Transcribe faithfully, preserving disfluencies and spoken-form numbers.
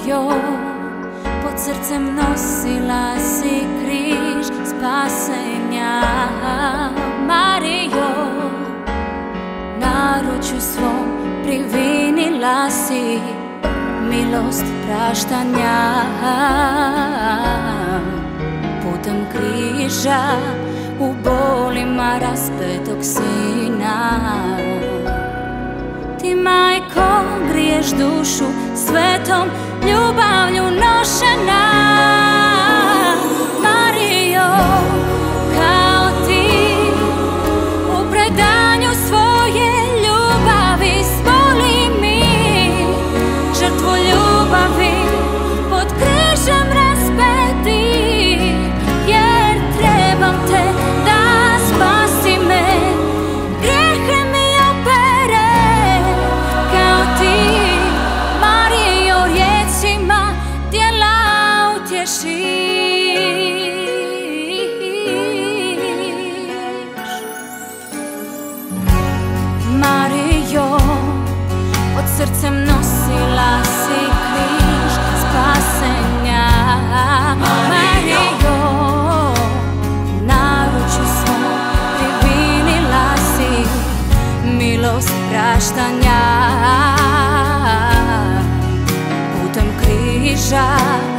Marijo, pod srcem nosila si križ spasenja. Marijo, naručju svom privinila si milost praštanja. Putem križa u bolima raspetog sina, ti, majko, griješ dušu svetom ljubavlju nošena. Marijo, kao ti, u predanju svoje ljubavi smoli mi, žrtvu ljubavi pod križem raspeti, jer trebam te da spasi me, grijehe mi opere, kao ti, Marijo, riječima djela utješiš. Marijo, pod srcem nosila si križ spasenja. Marijo, naručju svom privinila si milost praštanja. Putem križa